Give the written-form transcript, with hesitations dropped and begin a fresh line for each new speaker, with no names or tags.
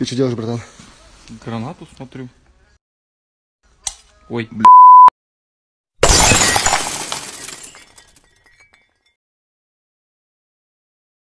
Ты что делаешь, братан?
Гранату смотрю. Ой,
Бля.